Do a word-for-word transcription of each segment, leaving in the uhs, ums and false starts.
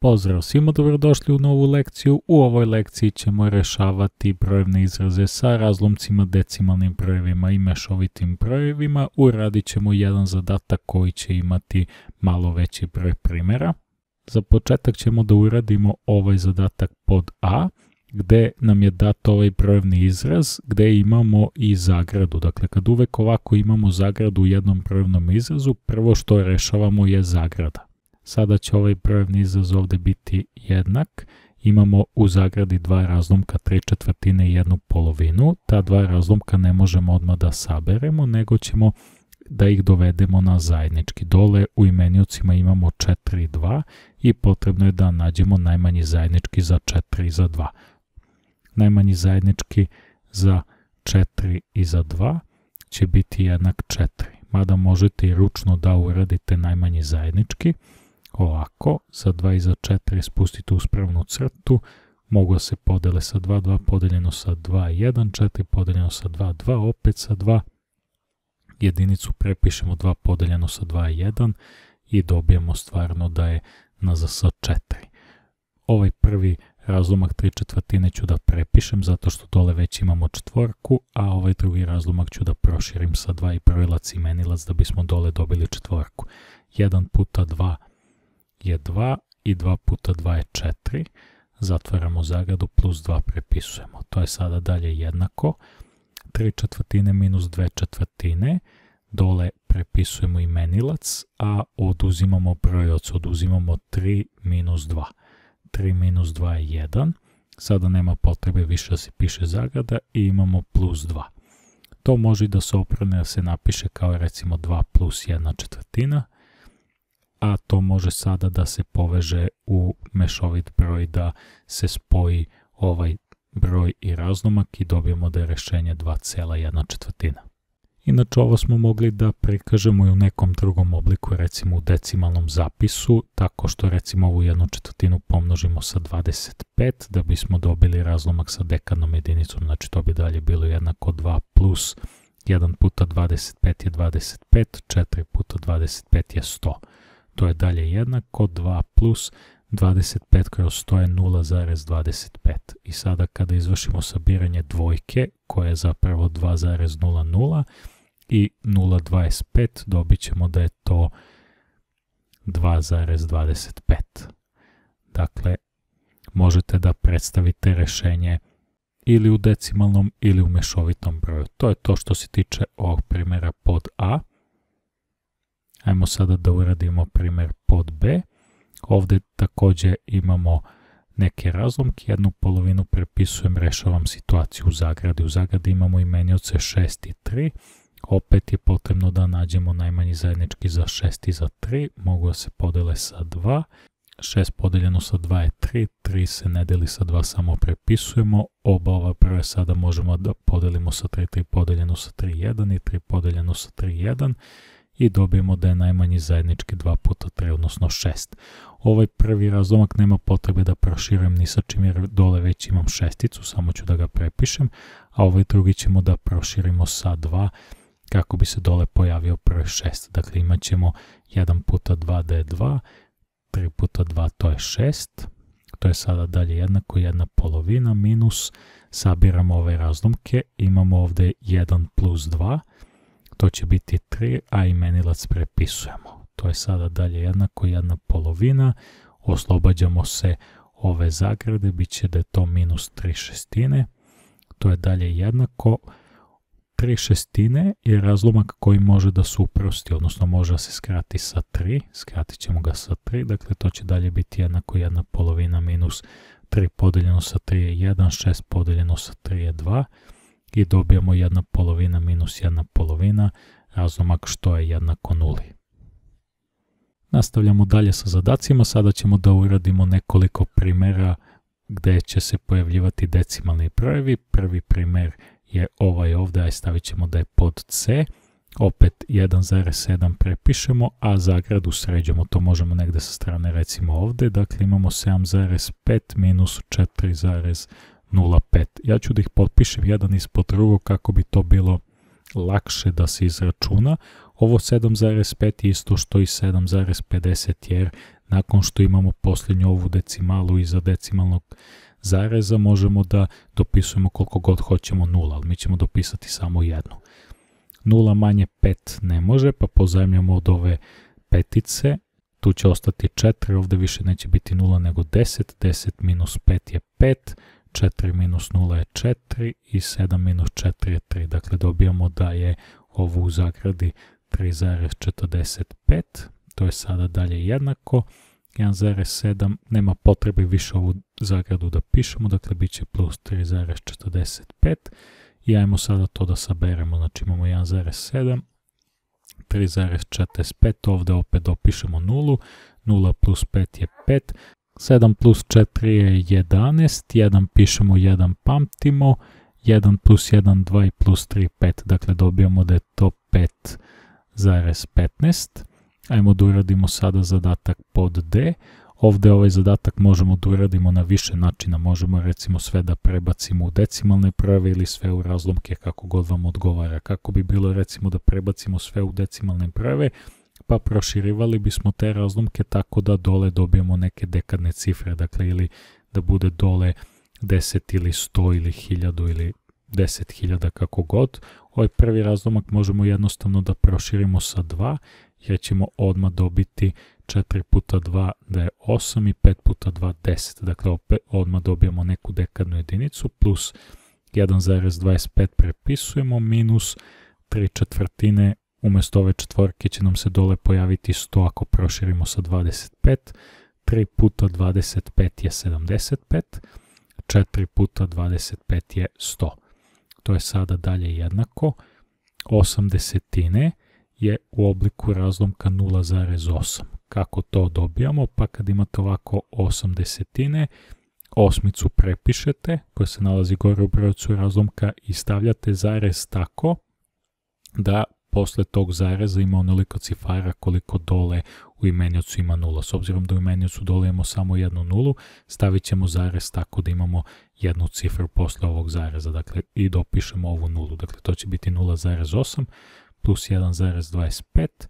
Pozdrav svima, dobrodošli u novu lekciju. U ovoj lekciji ćemo rešavati brojevne izraze sa razlomcima, decimalnim brojevima i mešovitim brojevima. Uradit ćemo jedan zadatak koji će imati malo veći broj primjera. Za početak ćemo da uradimo ovaj zadatak pod A, gde nam je dat ovaj brojevni izraz, gde imamo i zagradu. Dakle, kad uvek ovako imamo zagradu u jednom brojevnom izrazu, prvo što rešavamo je zagrada. Sada će ovaj brojevni izraz ovde biti jednak. Imamo u zagradi dva razlomka, tri četvrtine i jednu polovinu. Ta dva razlomka ne možemo odmah da saberemo, nego ćemo da ih dovedemo na zajednički. Dole u imeniocima imamo četiri i dva i potrebno je da nađemo najmanji zajednički za četiri i za dva. Najmanji zajednički za četiri i za dva će biti jednak četiri. Mada možete i ručno da uradite najmanji zajednički. Ovako, za dva i za četiri spustite uspravnu crtu, mogu da se podele sa dva, dva podeljeno sa dva, jedan, četiri podeljeno sa dva, dva, opet sa dva, jedinicu prepišemo dva podeljeno sa dva, jedan i dobijemo stvarno da je na z s četiri. Ovaj prvi razlomak tri četvrtine ću da prepišem zato što dole već imamo četvorku, a ovaj drugi razlomak ću da proširim sa dva i brojilac i imenilac da bismo dole dobili četvorku. jedan puta dva je dva i dva puta dva je četiri. Zatvaramo zagradu, plus dva prepisujemo. To je sada dalje jednako. tri četvrtine minus dve četvrtine. Dole prepisujemo imenilac, a oduzimamo brojilac. Oduzimamo tri minus dva. tri minus dva je jedan. Sada nema potrebe više da se piše zagrada i imamo plus dva. To može da se oprane da se napiše kao recimo dva plus jedna četvrtina. A to može sada da se poveže u mešovit broj, da se spoji ovaj broj i razlomak i dobijemo da je rešenje dva zarez jedna četvrtina. Inače, ovo smo mogli da prikažemo i u nekom drugom obliku, recimo u decimalnom zapisu, tako što recimo ovu jednu četvrtinu pomnožimo sa dvadeset pet, da bismo dobili razlomak sa dekadnom jedinicom, znači to bi dalje bilo jednako dva plus jedan puta dvadeset pet je dvadeset pet, četiri puta dvadeset pet je sto. To je dalje jednako dva plus dvadeset pet kroz sto je nula zarez dvadeset pet. I sada kada izvršimo sabiranje dvojke, koja je zapravo dva zarez nula nula i nula zarez dvadeset pet, dobit ćemo da je to dva zarez dvadeset pet. Dakle, možete da predstavite rešenje ili u decimalnom ili u mešovitom broju. To je to što se tiče ovog primjera pod A. Ajmo sada da uradimo primjer pod B. Ovdje također imamo neke razlomke, jednu polovinu prepisujem, rešavam situaciju u zagradi. U zagradi imamo imenioce šest i tri. Opet je potrebno da nađemo najmanji zajednički za šest i za tri. Mogu da se podele sa dva. šest podeljeno sa dva je tri. tri se ne deli sa dva, samo prepisujemo. Oba ova broja sada možemo da podelimo sa tri. tri podeljeno sa tri, jedan i tri podeljeno sa tri, jedan. I dobijemo da je najmanji zajednički dva puta tri, odnosno šest. Ovaj prvi razlomak nema potrebe da proširujem ni sa čim jer dole već imam šesticu, samo ću da ga prepišem, a ovaj drugi ćemo da proširimo sa dva kako bi se dole pojavio broj šest. Dakle, imat ćemo jedan puta dva da je dva, tri puta dva to je šest, to je sada dalje jednako jedna polovina minus, sabiramo ove razlomke, imamo ovde jedan plus dva, to će biti tri, a imenilac prepisujemo. To je sada dalje jednako jedna polovina, oslobađamo se ove zagrade, bit će da je to minus tri šestine, to je dalje jednako, tri šestine je razlomak koji može da se uprosti, odnosno može da se skrati sa tri, skratit ćemo ga sa tri, dakle to će dalje biti jednako jedna polovina minus tri podeljeno sa tri je jedan, šest podeljeno sa tri je dva, i dobijamo jedna polovina minus jedna polovina, razlomak što je jednako nuli. Nastavljamo dalje sa zadacima, sada ćemo da uradimo nekoliko primjera gde će se pojavljivati decimalni brojevi. Prvi primjer je ovaj ovdje, aj stavit ćemo da je pod C, opet jedan zarez sedam prepišemo, a zagradu sređemo, to možemo negde sa strane recimo ovdje, dakle imamo sedam zarez pet minus četiri zarez nula pet. Ja ću da ih potpišem jedan ispod drugog kako bi to bilo lakše da se izračuna. Ovo sedam zarez pet je isto što i sedam zarez pedeset jer nakon što imamo posljednju ovu decimalu iza decimalnog zareza, možemo da dopisujemo koliko god hoćemo nula, ali mi ćemo dopisati samo jednu. Nula manje pet ne može, pa pozajmljamo od ove petice, tu će ostati četiri, ovdje više neće biti nula nego deset, deset minus pet je pet, četiri minus nula je četiri i sedam minus četiri je tri, dakle dobijamo da je ovo u zagradi tri zarez četrdeset pet, to je sada dalje jednako, jedan zarez sedam, nema potrebe više ovu zagradu da pišemo, dakle bit će plus tri zarez četrdeset pet i ajmo sada to da saberemo, znači imamo jedan zarez sedam, tri zarez četrdeset pet, ovdje opet dopišemo nulu, nula plus pet je pet, sedam plus četiri je jedanaest, jedan pišemo, jedan pamtimo, jedan plus jedan, dva i plus tri, pet, dakle dobijamo da je to pet zarez petnaest. Ajmo da uradimo sada zadatak pod D. Ovdje ovaj zadatak možemo da uradimo na više načina, možemo recimo sve da prebacimo u decimalne brojeve ili sve u razlomke, kako god vam odgovara. Kako bi bilo recimo da prebacimo sve u decimalne brojeve, pa proširivali bismo te razlomke tako da dole dobijemo neke dekadne cifre, dakle ili da bude dole deset ili sto ili hiljadu ili deset hiljada, kako god. Ovaj prvi razlomak možemo jednostavno da proširimo sa dva, jer ćemo odmah dobiti četiri puta dva da je osam i pet puta dva deset. Dakle, opet odmah dobijemo neku dekadnu jedinicu, plus jedan zarez dvadeset pet prepisujemo, minus tri četvrtine, umjesto ove četvorke će nam se dole pojaviti sto ako proširimo sa dvadeset pet, tri puta dvadeset pet je sedamdeset pet, četiri puta dvadeset pet je sto. To je sada dalje jednako, osam desetine je u obliku razlomka nula zarez osam. Kako to dobijamo? Pa kad imate ovako osam desetine, osmicu prepišete, koja se nalazi gore u brojcu razlomka, i stavljate zarez tako da posle tog zareza ima onoliko cifara koliko dole u imeniocu ima nula. S obzirom da u imeniocu dole imamo samo jednu nulu, stavit ćemo zarez tako da imamo jednu cifru posle ovog zareza, dakle i dopišemo ovu nulu. Dakle, to će biti nula zarez osam plus jedan zarez dvadeset pet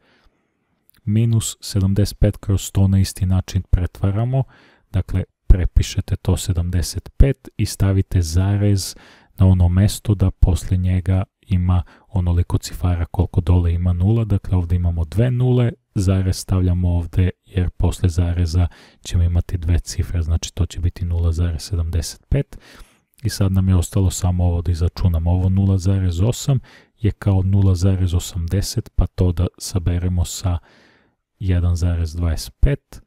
minus sedamdeset pet kroz sto na isti način pretvaramo, dakle prepišete to sedamdeset pet i stavite zarez na ono mesto da posle njega ima onoliko cifara koliko dole ima nula, dakle ovdje imamo dve nule, zarez stavljamo ovdje jer posle zareza ćemo imati dve cifre, znači to će biti nula zarez sedamdeset pet i sad nam je ostalo samo ovo da izračunamo. Ovo nula zarez osam je kao nula zarez osamdeset, pa to da saberemo sa jedan zarez dvadeset pet,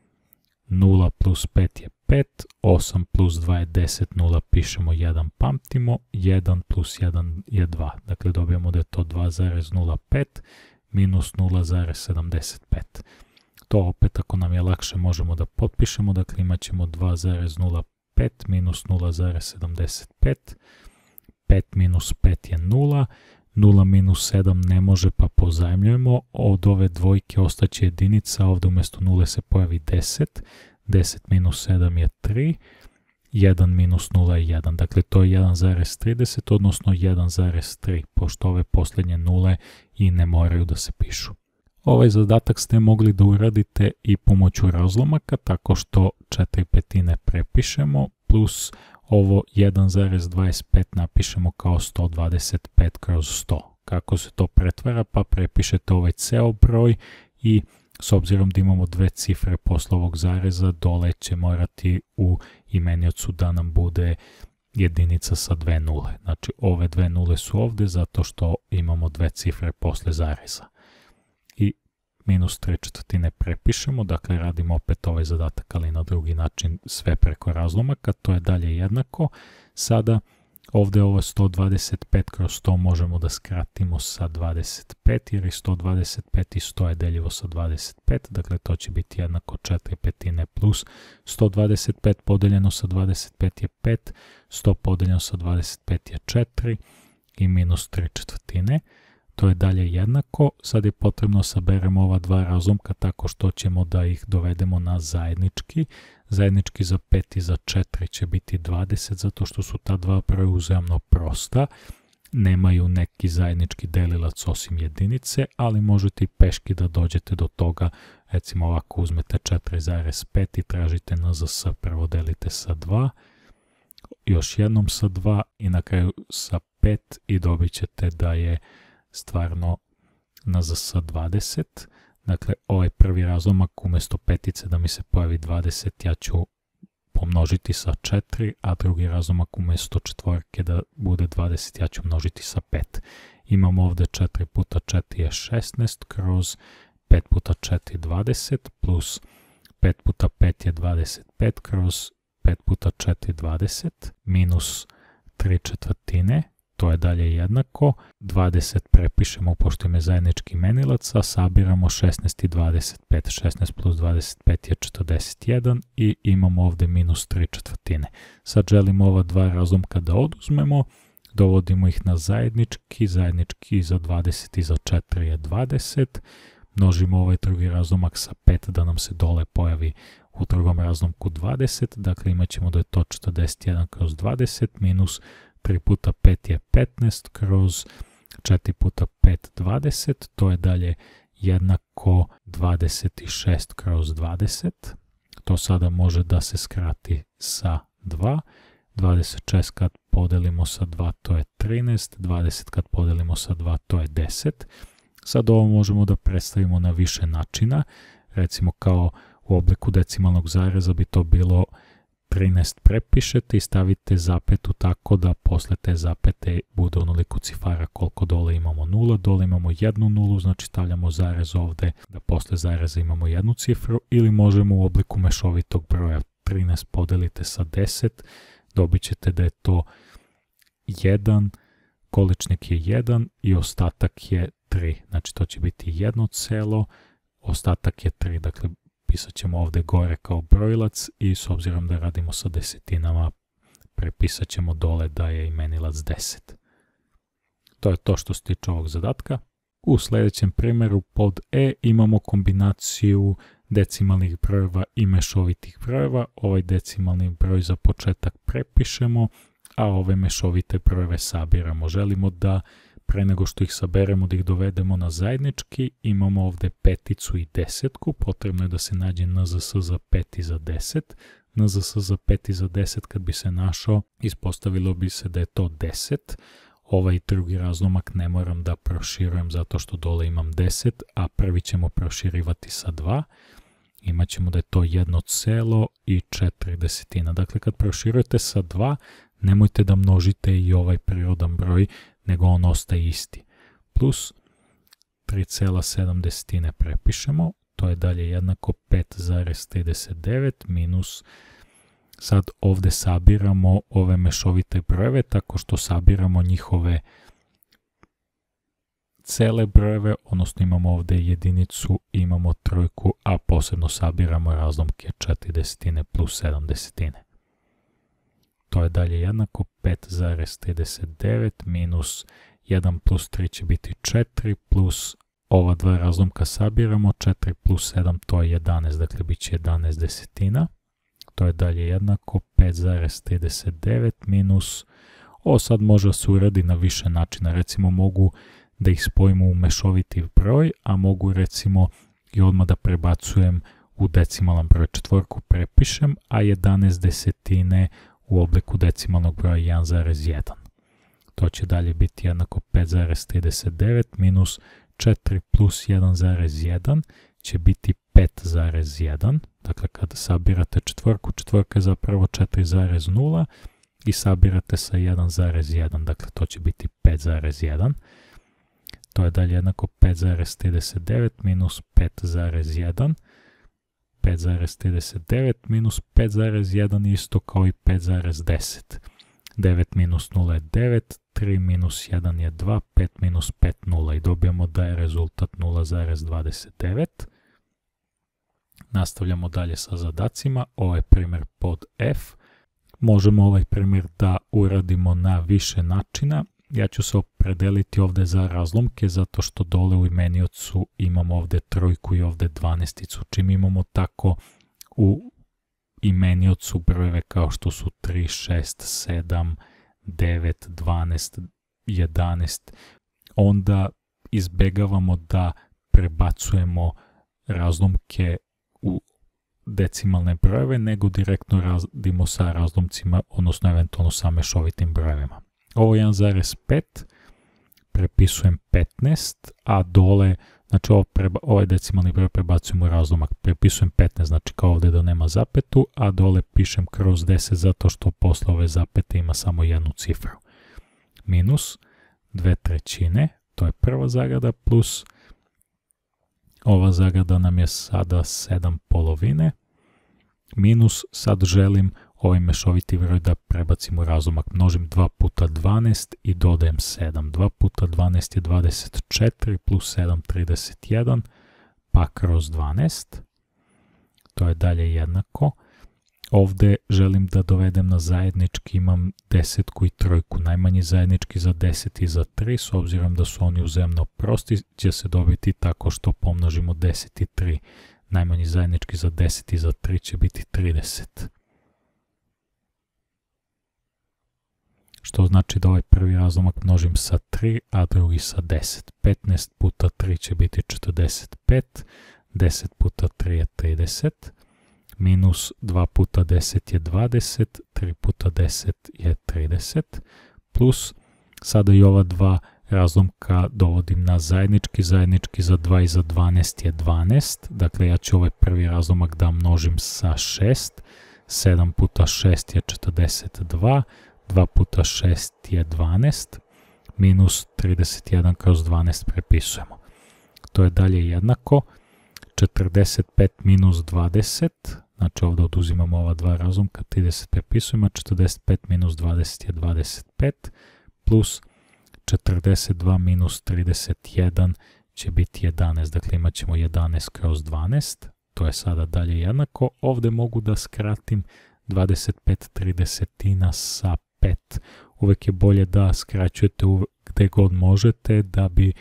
nula plus pet je pet, osam plus dva je deset, nula pišemo, jedan pamtimo, jedan plus jedan je dva, dakle dobijamo da je to dva zarez nula pet minus nula zarez sedamdeset pet. To opet ako nam je lakše možemo da potpišemo, dakle imat ćemo dva zarez nula pet minus nula zarez sedamdeset pet, pet minus pet je nula, nula minus sedam ne može pa pozajmljujemo, od ove dvojke ostaće jedinica, ovdje umjesto nule se pojavi deset, deset minus sedam je tri, jedan minus nula je jedan, dakle to je jedan zarez trideset, odnosno jedan zarez tri, pošto ove posljednje nule i ne moraju da se pišu. Ovaj zadatak ste mogli da uradite i pomoću razlomaka, tako što četiri petine prepišemo, plus ovo jedan zarez dvadeset pet napišemo kao sto dvadeset pet kroz sto. Kako se to pretvara? Pa prepišete ovaj ceo broj i s obzirom da imamo dve cifre posle ovog zareza, dole će morati u imeniocu da nam bude jedinica sa dve nule. Znači ove dve nule su ovdje zato što imamo dve cifre posle zareza. I minus tri četvrtine prepišemo, dakle radimo opet ovaj zadatak, ali na drugi način, sve preko razlomaka, to je dalje jednako. Sada ovdje ovo sto dvadeset pet kroz sto možemo da skratimo sa dvadeset pet, jer i sto dvadeset pet i sto je deljivo sa dvadeset pet, dakle to će biti jednako četiri petine plus sto dvadeset pet podeljeno sa dvadeset pet je pet, sto podeljeno sa dvadeset pet je četiri i minus tri četvrtine. To je dalje jednako, sad je potrebno saberemo ova dva razlomka tako što ćemo da ih dovedemo na zajednički. Zajednički za pet i za četiri će biti dvadeset, zato što su ta dva broja uzajamno prosta. Nemaju neki zajednički delilac osim jedinice, ali možete i peški da dođete do toga Recimo ovako uzmete četiri zarez pet i tražite N Z S, prvo delite sa dva, još jednom sa dva i na kraju sa pet i dobit ćete da je stvarno N Z S dvadeset. Dakle, ovaj prvi razlomak umjesto petice da mi se pojavi dvadeset, ja ću pomnožiti sa četiri, a drugi razlomak umjesto četvorke da bude dvadeset, ja ću množiti sa pet. Imamo ovdje četiri puta četiri je šesnaest kroz pet puta četiri dvadeset plus pet puta pet je dvadeset pet kroz pet puta četiri dvadeset minus tri četvrtine, to je dalje jednako, dvadeset prepišemo pošto im je zajednički imenilac, a sabiramo šesnaest i dvadeset pet, šesnaest plus dvadeset pet je četrdeset jedan i imamo ovdje minus tri četvrtine. Sad želimo ova dva razlomka da oduzmemo, dovodimo ih na zajednički, zajednički za dvadeset i za četiri je dvadeset, množimo ovaj drugi razlomak sa pet da nam se dole pojavi u drugom razlomku dvadeset, dakle imat ćemo da je to četrdeset jedan kroz dvadeset minus tri puta pet je petnaest kroz četiri puta pet dvadeset, to je dalje jednako dvadeset šest kroz dvadeset, to sada može da se skrati sa dva, dvadeset šest kad podelimo sa dva to je trinaest, dvadeset kad podelimo sa dva to je deset. Sad ovo možemo da predstavimo na više načina, recimo kao u obliku decimalnog zareza bi to bilo trinaest prepišete i stavite zapetu tako da posle te zapete bude onoliko cifara koliko dole imamo nula, dole imamo jednu nulu, znači stavljamo zarez ovde da posle zareza imamo jednu cifru, ili možemo u obliku mešovitog broja trinaest podelite sa deset, dobit ćete da je to jedan, količnik je jedan i ostatak je tri, znači to će biti jedno celo, ostatak je tri, dakle pisat ćemo ovdje gore kao brojilac i s obzirom da radimo sa desetinama prepisat ćemo dole da je imenilac deset. To je to što se tiče ovog zadatka. U sljedećem primjeru pod E imamo kombinaciju decimalnih brojeva i mešovitih brojeva. Ovaj decimalni broj za početak prepišemo, a ove mešovite brojeve sabiramo. Želimo da pre nego što ih saberemo da ih dovedemo na zajednički, imamo ovdje peticu i desetku, potrebno je da se nađe N Z S za pet i za deset. N Z S za pet i za deset kad bi se našao, ispostavilo bi se da je to deset. Ovaj drugi razlomak ne moram da proširujem zato što dole imam deset, a prvi ćemo proširivati sa dva. Imaćemo da je to jedno celo i četiri desetina. Dakle, kad proširujete sa dva, nemojte da množite i ovaj prirodan broj, nego on ostaje isti. Plus tri zarez sedam desetine prepišemo, to je dalje jednako pet zarez trideset devet minus, sad ovdje sabiramo ove mešovite brojeve tako što sabiramo njihove cele brojeve, odnosno imamo ovdje jedinicu, imamo trojku, a posebno sabiramo razlomke četiri desetine plus sedam desetine. To je dalje jednako pet zarez trideset devet minus jedan plus tri će biti četiri plus ova dva razlomka sabiramo, četiri plus sedam to je jedanaest, dakle bit će jedanaest desetina. To je dalje jednako pet zarez trideset devet minus, ovo sad može se uradi na više načina, recimo mogu da ih spojimo u mešoviti broj, a mogu recimo i odmah da prebacujem u decimalan broj, četvorku prepišem, a jedanaest desetine u obliku decimalnog broja jedan zarez jedan. To će dalje biti jednako pet zarez trideset devet minus četiri plus jedan zarez jedan će biti pet zarez jedan. Dakle, kada sabirate četvorku, četvorka je zapravo četiri zarez nula i sabirate sa jedan zarez jedan. Dakle, to će biti pet zarez jedan. To je dalje jednako pet zarez trideset devet minus pet zarez jedan. pet zarez trideset devet minus pet zarez jedan isto kao i pet zarez deset. devet minus nula je devet, tri minus jedan je dva, pet minus pet nula i dobijemo da je rezultat nula zarez dvadeset devet. Nastavljamo dalje sa zadacima, ovaj primjer pod F. Možemo ovaj primjer da uradimo na više načina. Ja ću se opredeliti ovdje za razlomke zato što dole u imeniocu imamo ovdje trojku i ovdje dvanaesticu. Čim imamo tako u imeniocu brojeve kao što su tri, šest, sedam, devet, dvanaest, jedanaest, onda izbegavamo da prebacujemo razlomke u decimalne brojeve, nego direktno radimo sa razlomcima, odnosno eventualno sa mešovitim brojevima. Ovo jedan zarez pet, prepisujem petnaest, a dole, znači ovo preba, ovaj decimalni broj prebacujemo u razlomak, prepisujem petnaest, znači kao ovdje da nema zapetu, a dole pišem kroz deset zato što posle ove zapete ima samo jednu cifru. Minus dve trećine, to je prva zagrada, plus ova zagrada nam je sada sedam polovine, minus sad želim ovaj mešoviti broj da prebacim u razlomak. Množim dva puta dvanaest i dodajem sedam. dva puta dvanaest je dvadeset četiri plus sedam trideset jedan, pa kroz dvanaest. To je dalje jednako. Ovdje želim da dovedem na zajednički, imam desetku i trojku. Najmanji zajednički za deset i za tri, s obzirom da su oni uzemno prosti, će se dobiti tako što pomnožimo deset i tri. Najmanji zajednički za deset i za tri će biti trideset. Što znači da ovaj prvi razlomak množim sa tri, a drugi sa deset. petnaest puta tri će biti četrdeset pet, deset puta tri je trideset, minus dva puta deset je dvadeset, tri puta deset je trideset, plus sada i ova dva razlomka dovodim na zajednički, zajednički za dva i za dvanaest je dvanaest, dakle ja ću ovaj prvi razlomak da množim sa šest, sedam puta šest je četrdeset dva, dva puta šest je dvanaest, minus trideset jedan kroz dvanaest prepisujemo. To je dalje jednako, četrdeset pet minus dvadeset, znači ovdje oduzimamo ova dva razlomka, trideset prepisujemo, četrdeset pet minus dvadeset je dvadeset pet, plus četrdeset dva minus trideset jedan će biti jedanaest, dakle imat ćemo jedanaest kroz dvanaest, to je sada dalje jednako. Ovdje mogu da skratim dvadeset pet tridesetina sa pet. Uvijek je bolje da skraćujete gdje god možete da bi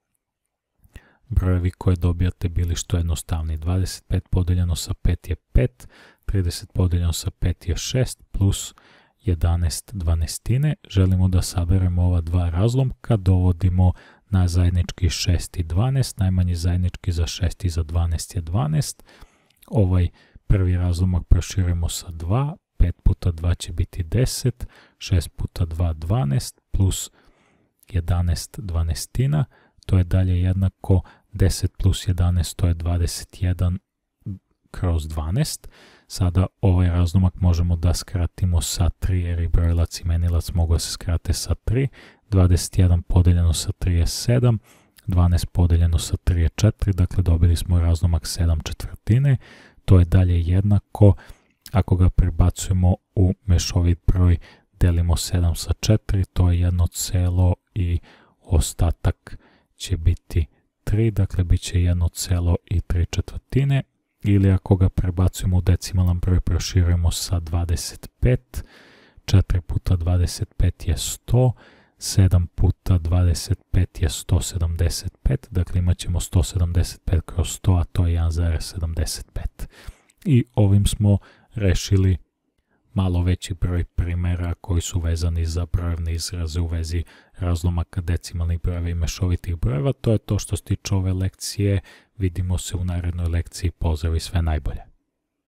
brojevi koje dobijate bili što jednostavniji. dvadeset pet podeljeno sa pet je pet, trideset podeljeno sa pet je šest, plus jedanaest dvanaestine. Želimo da saberemo ova dva razlomka, dovodimo na zajednički šest i dvanaest, najmanji zajednički za šest i za dvanaest je dvanaest. Ovaj prvi razlomak proširujemo sa dva, pet puta dva će biti deset, šest puta dva dvanaest, plus jedanaest dvanaestina, to je dalje jednako deset plus jedanaest, to je dvadeset jedan kroz dvanaest. Sada ovaj razlomak možemo da skratimo sa tri, jer i brojilac i menilac mogu da se skrate sa tri. dvadeset jedan podeljeno sa tri je sedam, dvanaest podeljeno sa tri je četiri, dakle dobili smo razlomak sedam četvrtine. To je dalje jednako, ako ga prebacujemo u mešovit broj, delimo sedam sa četiri, to je jedno celo i ostatak će biti tri, dakle bit će jedno celo i tri četvrtine. Ili ako ga prebacujemo u decimalan broj, proširujemo sa dvadeset pet, četiri puta dvadeset pet je sto, sedam puta dvadeset pet je sto sedamdeset pet, dakle imat ćemo sto sedamdeset pet kroz sto, a to je jedan zarez sedamdeset pet. I ovim smo rešili malo veći broj primjera koji su vezani za brojevne izraze u vezi razlomaka decimalnih brojeva i mešovitih brojeva. To je to što se tiče ove lekcije. Vidimo se u narednoj lekciji. Pozdrav i sve najbolje.